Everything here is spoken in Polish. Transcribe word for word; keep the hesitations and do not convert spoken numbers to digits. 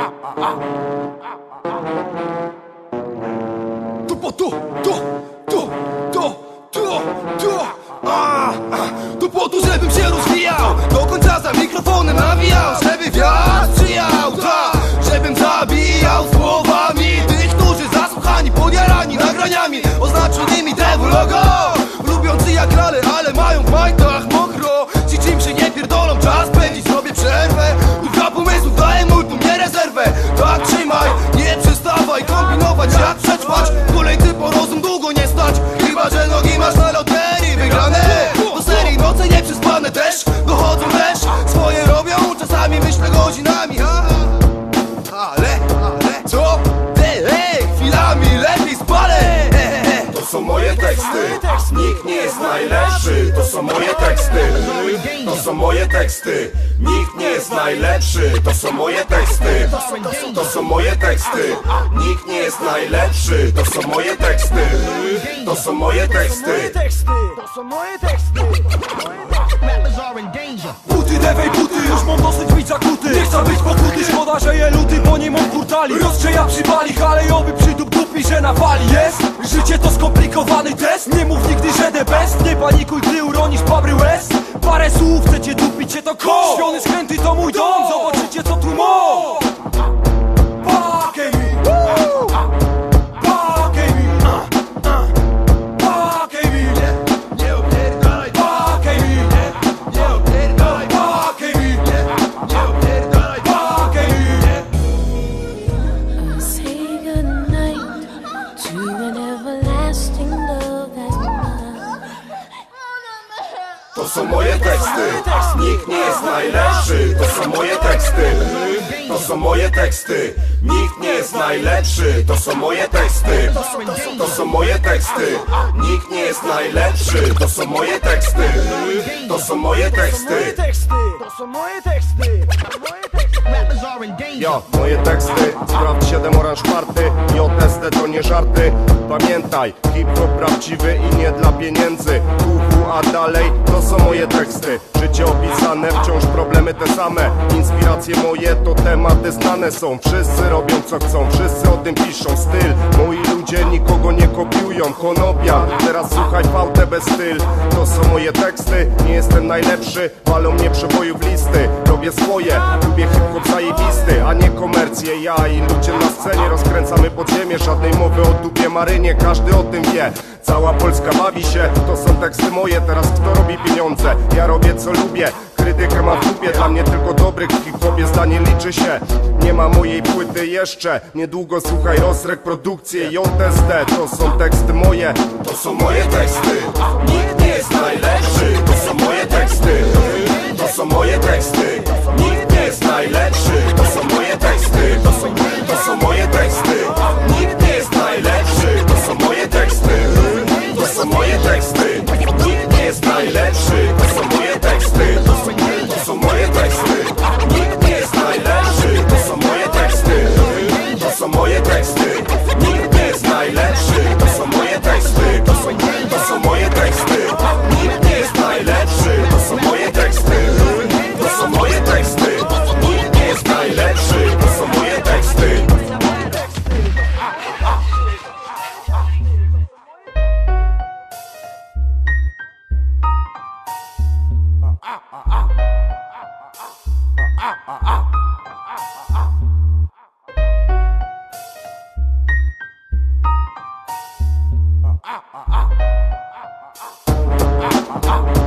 Tu po tu, tu, tu, tu, tu, tu, a, a. Tu po tu, żebym się rozwijał, do końca za mikrofonem nawijał, żeby wiatr sprzyjał, ta, żebym zabijał słowami tych, którzy zasłuchani, podjarani nagraniami oznaczonymi Devu logo. Lubiący jak lale, ale mają w majtach mokro. Ci czym się nie pierdolą, czas spędzić sobie przerwę. Kilka pomysłów daję multum, nie rezerwę. Tak trzymaj, nie przestawaj kombinować jak przetrwać. Kolej ty po rozum długo nie stać, chyba że nogi masz na loterii wygrane. Do serii noce nieprzespane też dochodzą też. Swoje robią, czasami myślę godzinami. Ale, ale, co? Ej, chwilami lepiej spalę. To są moje teksty, nikt nie jest najlepszy. To są moje teksty, to są moje teksty. Nikt nie jest najlepszy. To są moje teksty, to są moje teksty. Nikt nie jest najlepszy. To są moje teksty, to są moje teksty. To są moje teksty. Buty, lewej buty, już mam dosyć być zakuty. Nie chcę być pokuty, szkoda, że je luty, bo nie mam kurtali. Rozgrzeja przy bali, halejowy przydup dupi, że nawali. Jest, życie to skomplikowany test. Nie mów nigdy, że the best. Nie panikuj, gdy uronisz babry łez. Parę słów, chcecie dupić, cię to ko. Śpiony skręty to mój dom, zobaczycie co tu mo. Pakę mi, pakę mi, pakę mi. Nie opierdalaj, Pakę mi, nie opierdalaj, pakę mi, nie opierdalaj. pakę mi. Say goodnight to an everlasting love that's mine. To są moje teksty, nikt nie jest najlepszy. To są moje teksty, to są moje teksty. Nikt nie jest najlepszy. To są moje teksty, to są moje teksty. Nikt nie jest najlepszy. To są moje teksty, to są moje teksty. To są moje teksty. Rappers are in danger. Ja, moje teksty, sprawdź siedem oranż party. J S D to nie żarty. Pamiętaj, hip-hop prawdziwy i nie dla pieniędzy. Uhu, a dalej to są moje teksty. Życie opisane, wciąż problemy te same. Inspiracje moje to tematy znane są. Wszyscy robią co chcą, wszyscy o tym piszą. Styl, moi ludzie nikogo nie kopiują. Konopia, teraz słuchaj V T B styl. To są moje teksty, nie jestem najlepszy. Walą mnie przebojów listy. Robię swoje, lubię hip-hop zajebisty, a nie komercję. Ja i ludzie na scenie rozkręcamy podziemie. Żadnej mowy o dupie marynie, każdy o tym wie. Cała Polska bawi się, to są teksty moje. Teraz kto robi pieniądze? Ja robię co lubię. Krytykę mam w dupie, dla mnie tylko dobrych w hip-hopie zdanie liczy się. Nie ma mojej płyty jeszcze, niedługo słuchaj rozrek produkcję J S D. To są teksty moje, to są moje teksty. Nikt nie jest najlepszy. To są moje teksty, to są moje teksty. Nikt nie jest najlepszy. To są moje teksty, to są, to są moje teksty. Nikt nie jest najlepszy. To są moje teksty, to są moje teksty. Nikt nie jest najlepszy. To są moje teksty, to są moje teksty. Nikt nie jest najlepszy. To są moje teksty, to są moje teksty. Nikt nie jest najlepszy. To są moje teksty, to są, to są moje teksty. Nikt nie jest najlepszy. To są moje teksty, to są moje teksty. Nikt nie jest najlepszy. To są moje teksty. Ah, ah, ah.